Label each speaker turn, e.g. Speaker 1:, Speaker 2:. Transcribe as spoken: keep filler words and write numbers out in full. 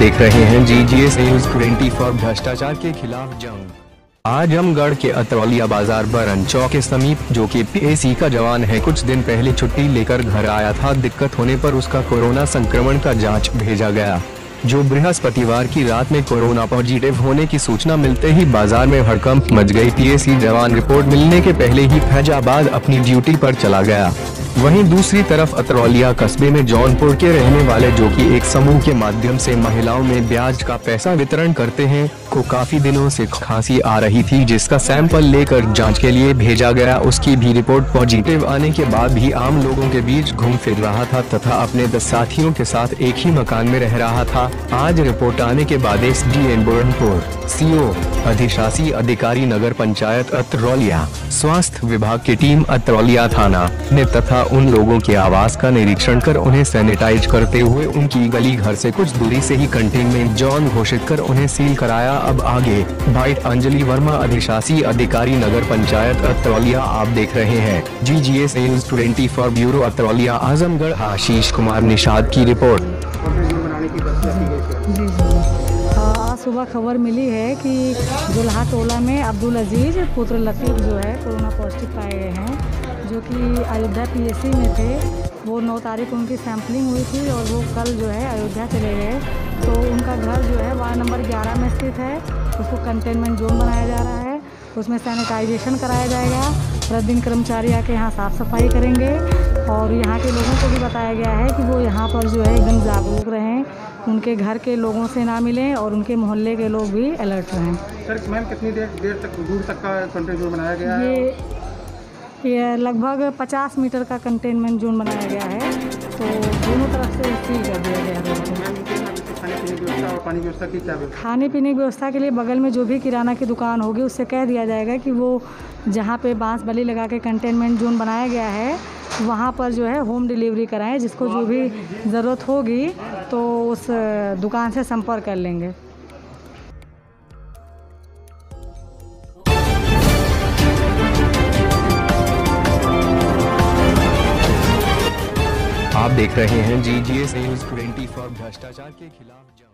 Speaker 1: देख रहे हैं जी जी एस न्यूज चौबीस भ्रष्टाचार के खिलाफ जंग। आजमगढ़ के अतरौलिया बाजार बरन चौक के समीप, जो कि पी ए सी का जवान है, कुछ दिन पहले छुट्टी लेकर घर आया था। दिक्कत होने पर उसका कोरोना संक्रमण का जांच भेजा गया, जो बृहस्पतिवार की रात में कोरोना पॉजिटिव होने की सूचना मिलते ही बाजार में हड़कंप मच गई। पी ए सी जवान रिपोर्ट मिलने के पहले ही फैजाबाद अपनी ड्यूटी पर चला गया। वहीं दूसरी तरफ अतरौलिया कस्बे में जौनपुर के रहने वाले, जो कि एक समूह के माध्यम से महिलाओं में ब्याज का पैसा वितरण करते हैं, को काफी दिनों से खांसी आ रही थी, जिसका सैंपल लेकर जांच के लिए भेजा गया। उसकी भी रिपोर्ट पॉजिटिव आने के बाद भी आम लोगों के बीच घूम फिर रहा था तथा अपने दस साथियों के साथ एक ही मकान में रह रहा था। आज रिपोर्ट आने के बाद S D M Burhanpur, C O, अधिशासी अधिकारी नगर पंचायत अतरौलिया, स्वास्थ्य विभाग की टीम अतरौलिया थाना ने तथा उन लोगों के आवास का निरीक्षण कर उन्हें सैनिटाइज करते हुए उनकी गली घर से कुछ दूरी से ही कंटेनमेंट जोन घोषित कर उन्हें सील कराया। अब आगे बाइट अंजलि वर्मा, अधिशासी अधिकारी नगर पंचायत अतरौलिया। आप देख रहे हैं जी जी एस न्यूज चौबीस ब्यूरो अतरौलिया। आजमगढ़ आशीष कुमार निषाद की रिपोर्ट।
Speaker 2: आज सुबह खबर मिली है कि जुल्हा टोला में अब्दुल अजीज पुत्र लतीफ़ जो है कोरोना पॉजिटिव पाए गए हैं, जो कि अयोध्या पी ए सी में थे। वो नौ तारीख उनकी सैंपलिंग हुई थी और वो कल जो है अयोध्या चले गए। तो उनका घर जो है वार्ड नंबर ग्यारह में स्थित है। उसको कंटेनमेंट जोन बनाया जा रहा है, उसमें सैनिटाइजेशन कराया जाएगा। प्रतिदिन कर्मचारी आके यहाँ साफ़ सफाई करेंगे और यहाँ के लोगों को भी बताया गया है कि वो यहाँ पर जो है एकदम जागरूक रहें, उनके घर के लोगों से ना मिलें और उनके मोहल्ले के लोग भी अलर्ट रहें।
Speaker 3: सर मैम, कितनी देर देर तक दूर तक का कंटेनमेंट जोन बनाया गया है?
Speaker 2: ये ये लगभग पचास मीटर का कंटेनमेंट जोन बनाया गया है, तो दोनों तरफ से सील कर दिया गया है।
Speaker 3: खाने पीने की व्यवस्था और पानी की व्यवस्था की क्या व्यवस्था?
Speaker 2: खाने पीने की व्यवस्था के लिए बगल में जो भी किराना की दुकान होगी उससे कह दिया जाएगा कि वो जहाँ पे बांस बली लगा के कंटेनमेंट जोन बनाया गया है वहाँ पर जो है होम डिलीवरी कराएं। जिसको जो भी ज़रूरत होगी तो उस दुकान से संपर्क कर लेंगे।
Speaker 1: आप देख रहे हैं जी जी एस न्यूज चौबीस भ्रष्टाचार के खिलाफ जंग।